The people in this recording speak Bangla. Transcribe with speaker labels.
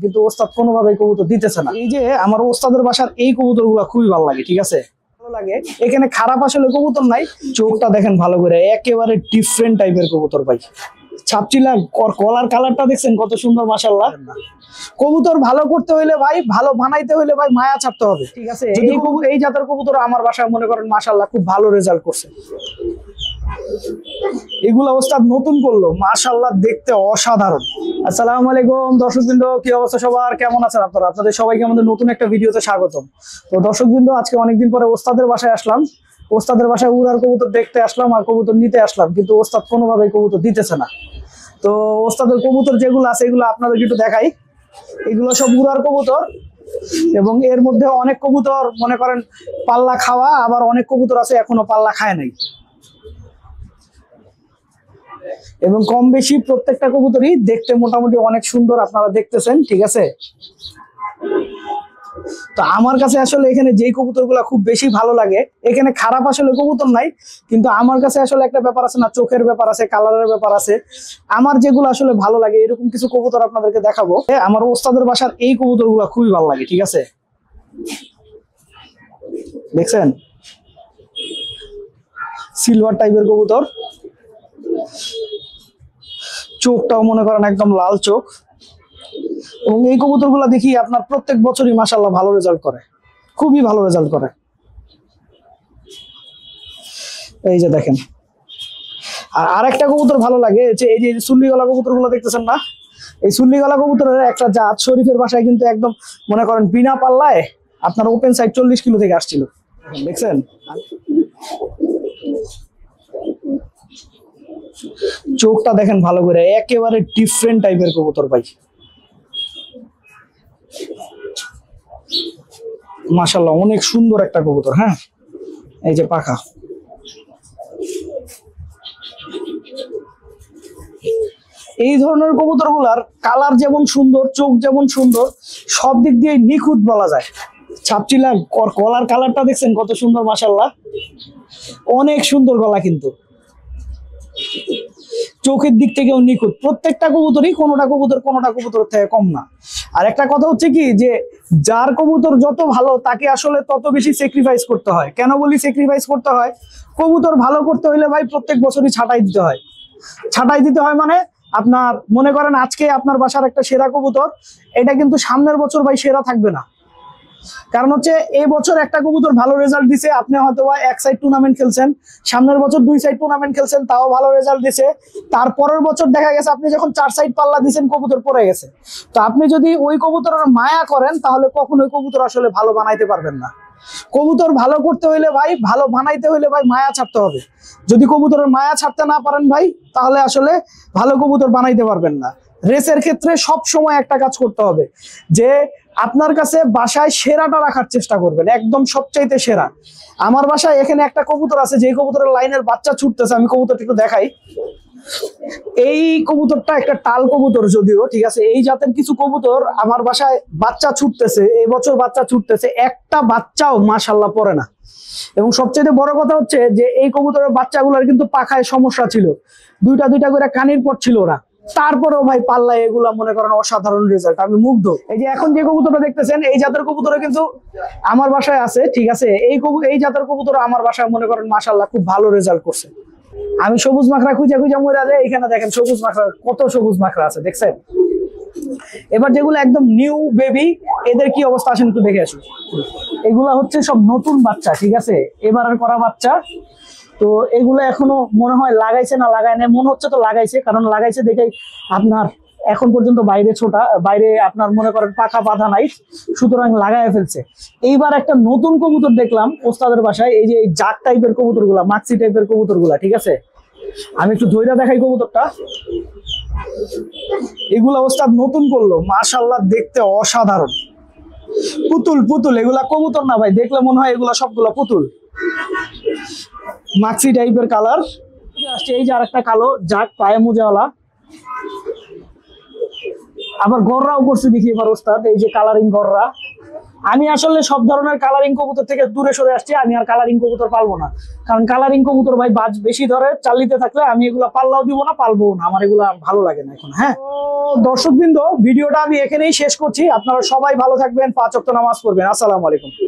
Speaker 1: কিন্তু ওস্তাদ কোনোভাবেই কবুতর দিতেছে না। এই যে আমার ওস্তাদের বাসার এই কবুতর গুলা খুবই ভালো লাগে, ঠিক আছে, ভালো লাগে। এখানে খারাপ আসলে কবুতর নাই, চোখটা দেখেন ভালো করে, একেবারে ডিফারেন্ট টাইপের কবুতর ভাই। ছাপচিলা কলার কালারটা দেখছেন কত সুন্দর, মাশাআল্লাহ। কবুতর ভালো করতে হইলে ভাই, ভালো বানাইতে হইলে ভাই মায়া ছাড়তে হবে, ঠিক আছে। এই জাতের কবুতর আমার বাসায় মনে করেন মাশাআল্লাহ খুব ভালো রেজাল্ট করছে। এগুলা ওস্তাদ নতুন করলো, মাশাআল্লাহ দেখতে অসাধারণ। আসসালামু আলাইকুম দর্শকবৃন্দ, কি অবস্থা সবার, কেমন আছেন আপনারা? আপনাদের সবাইকে আমাদের নতুন একটা ভিডিওতে স্বাগতম। তো দর্শকবৃন্দ, আজকে অনেকদিন পরে ওস্তাদের বাসায় আসলাম। ওস্তাদের বাসায় উড়ার কবুতর দেখতে আসলাম আর কবুতর নিতে আসলাম, কিন্তু ওস্তাদ কোনোভাবেই কবুতর দিতেছে না। তো ওস্তাদের কবুতর যেগুলো আছে এগুলো আপনাদেরকে একটু দেখাই। এগুলো সব উড়ার কবুতর এবং এর মধ্যে অনেক কবুতর মনে করেন পাল্লা খাওয়া, আবার অনেক কবুতর আছে এখনো পাল্লা খায় নাই। এবং কম বেশি প্রত্যেকটা কবুতরই দেখতে মোটামুটি অনেক সুন্দর, আপনারা দেখতেছেন, ঠিক আছে। তো আমার কাছে আসলে এখানে যেই কবুতরগুলো খুব বেশি ভালো লাগে, এখানে খারাপ আসলে কবুতর নাই, কিন্তু আমার কাছে আসলে একটা ব্যাপার আছে না, চোখের ব্যাপার আছে, কালারের ব্যাপার আছে। আমার যেগুলো আসলে ভালো লাগে এরকম কিছু কবুতর আপনাদেরকে দেখাবো। আমার ওস্তাদের বাসার এই কবুতরগুলো খুবই ভালো লাগে, ঠিক আছে। দেখছেন সিলভার টাইপের কবুতর, চোখটাও মনে করেন একদম লাল চোখ। এবং এই কবুতরগুলো দেখি আপনার প্রত্যেক বছরই মাশাআল্লাহ ভালো রেজাল্ট করে, খুবই ভালো রেজাল্ট করে। এই যে দেখেন, আর আরেকটা কবুতর ভালো লাগে, এই যে চুল্লি গলা কবুতরগুলো দেখতেছেন না, এই চুল্লি গলা কবুতরের একটা জাত শরীফের বাসায় কিন্তু একদম মনে করেন বিনা পাল্লায় আপনার ওপেন সাইড 40 কিলো থেকে আসছিল, দেখছেন। চোখটা দেখেন ভালো করে, একেবারে ডিফারেন্ট টাইপের কবুতর ভাই, মাশাআল্লাহ অনেক সুন্দর একটা কবুতর। হ্যাঁ, এই যে পাখা, এই ধরনের কবুতর গুলার কালার যেমন সুন্দর, চোখ যেমন সুন্দর, সব দিক দিয়ে নিখুঁত বলা যায়। ছাপচিলা কলার কালারটা দেখছেন কত সুন্দর, মাশাআল্লাহ অনেক সুন্দর গলা, কিন্তু চোখের দিক থেকেও নিখুঁত। প্রত্যেকটা কবুতরই কোনোটা কবুতর থেকে কম না। আর একটা কথা হচ্ছে কি, যে যার কবুতর যত ভালো তাকে আসলে তত বেশি স্যাক্রিফাইস করতে হয়। কেন বলি স্যাক্রিফাইস করতে হয়? কবুতর ভালো করতে হলে ভাই প্রত্যেক বছরই ছাঁটাই দিতে হয়। ছাঁটাই দিতে হয় মানে আপনার মনে করেন আজকে আপনার বাসার একটা সেরা কবুতর, এটা কিন্তু সামনের বছর ভাই সেরা থাকবে না। কারণ হচ্ছে এই বছর একটা কবুতর ভালো রেজাল্ট দিছে, আপনি হয়তো এক সাইড টুর্নামেন্ট খেলছেন, সামনের বছর 2 সাইড টুর্নামেন্ট খেলছেন, তাও ভালো রেজাল্ট দিছে। তারপরের বছর দেখা গেছে আপনি যখন 4 সাইড পাল্লা দিচ্ছেন কবুতর পড়ে গেছে। তো আপনি যদি ওই কবুতরের মায়া করেন তাহলে কখনোই কবুতর আসলে ভালো বানাইতে পারবেন না। কবুতর ভালো করতে হইলে ভাই, ভালো বানাইতে হইলে ভাই মায়া ছাড়তে হবে। যদি কবুতরের মায়া ছাড়তে না পারেন ভাই, তাহলে আসলে ভালো কবুতর বানাইতে পারবেন না। রেসের ক্ষেত্রে সব সময় একটা কাজ করতে হবে, যে আপনার কাছে বাসায় সেরাটা রাখার চেষ্টা করবেন, একদম সবচাইতে সেরা। আমার বাসায় এখানে একটা কবুতর আছে, যে কবুতরের লাইনের বাচ্চা ছুটতেছে, আমি কবুতরটা একটু দেখাই। এই কবুতরটা একটা টাল কবুতর যদিও, ঠিক আছে। এই জাতের কিছু কবুতর আমার বাসায় বাচ্চা ছুটতেছে, এই বছর বাচ্চা ছুটতেছে, একটা বাচ্চাও মাশাআল্লাহ পড়ে না। এবং সবচেয়ে বড় কথা হচ্ছে যে এই কবুতরের বাচ্চাগুলোর কিন্তু পাখায় সমস্যা ছিল, দুইটা করে কানির পর ছিল ওরা। তারপরেও ভাই পাল্লায় এগুলা মনে করেন অসাধারণ রেজাল্ট, আমি মুগ্ধ। এই যে এখন যে কবুতরটা দেখতেছেন, এই জাতের কবুতর কিন্তু আমার বাসায় আছে, ঠিক আছে। এই জাতের কবুতর আমার বাসায় মনে করেন মাশাআল্লাহ খুব ভালো রেজাল্ট করছে। আমি সবুজ মাখরা খুঁজে মরে যায়, এখানে দেখেন সবুজ মাখরা, কত সবুজ মাখরা আছে, দেখছেন। এবার যেগুলো একদম নিউ বেবি, এদের কি অবস্থা আসেন একটু দেখে আসুন। এগুলা হচ্ছে সব নতুন বাচ্চা, ঠিক আছে, এবারের করা বাচ্চা। তো এগুলো এখনো মনে হয় লাগাইছে না লাগায় না, মনে হচ্ছে তো লাগাইছে, কারণ লাগাইছে দেখে আপনার এখন পর্যন্ত বাইরে আপনার মনে করেন পাখা বাঁধা নাই, সুতরাং লাগায় ফেলছে। এইবার একটা নতুন কবুতর দেখলাম ওস্তাদের বাসায়, এই যে জাক টাইপের কবুতর গুলা, মাক্সি টাইপের কবুতর গুলা, ঠিক আছে। আমি একটু ধৈর্য দেখাই কবুতরটা। এগুলা ওস্তাদ নতুন করলো, মাশাআল্লাহ দেখতে অসাধারণ। পুতুল, এগুলা কবুতর না ভাই, দেখলে মনে হয় এগুলা সবগুলা পুতুল। মাক্সি টাইপের কালার আসছে। এই যে আরেকটা কালো জাক, পায়ে মোজাওয়ালা, আবার গররাও করছে দেখি এবার ওস্তাদ, এই যে কালারিং গররা। আমি আসলে সব ধরনের কালারিং কবুতর থেকে দূরে সরে আসছি, আমি আর কালারিং কবুতর পালবো না, কারণ কালারিং কবুতর ভাই বাজ বেশি ধরে, চালিতে থাকলে আমি এগুলা পাল্লাও দিব না, পালবো না, আমার এগুলা ভালো লাগে না এখন। হ্যাঁ, দর্শকবৃন্দ, ভিডিওটা আমি এখানেই শেষ করছি। আপনারা সবাই ভালো থাকবেন, 5 ওয়াক্ত নামাজ পড়বেন। আসসালামু আলাইকুম।